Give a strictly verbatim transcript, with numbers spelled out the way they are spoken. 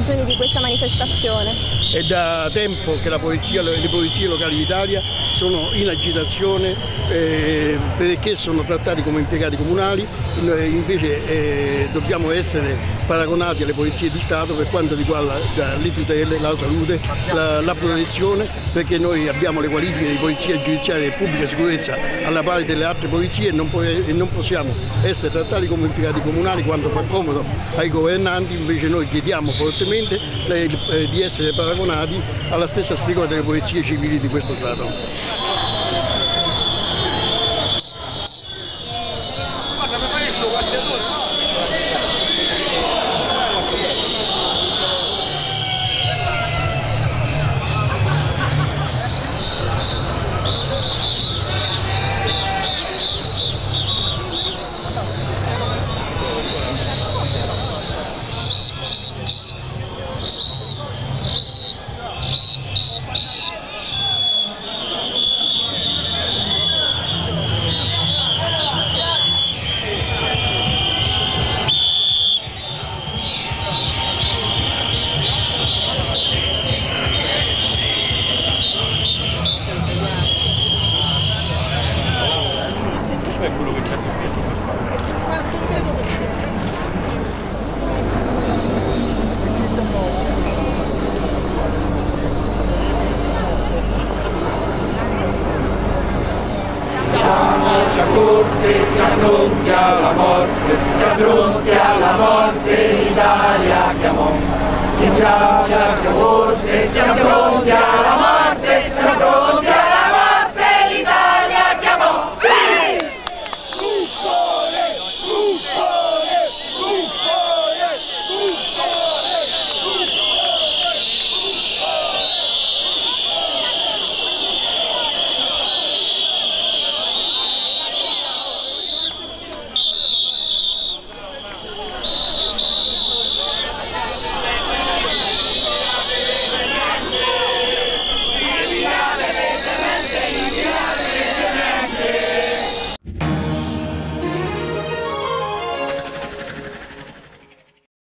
ragioni di questa manifestazione? È da tempo che la polizia, le polizie locali d'Italia sono in agitazione eh, perché sono trattati come impiegati comunali, invece eh, dobbiamo essere paragonati alle polizie di Stato per quanto riguarda le tutele, la salute, la, la protezione, perché noi abbiamo le qualifiche di polizia giudiziaria e pubblica sicurezza alla pari delle altre polizie e non, e non possiamo essere trattati come impiegati comunali quando fa comodo ai governanti. Invece noi chiediamo fortemente eh, di essere paragonati alla stessa stregua delle polizie civili di questo Stato. Siamo pronti alla morte, siamo pronti alla morte, l'Italia chiamò. Siamo pronti alla morte, siamo pronti alla morte, siamo pronti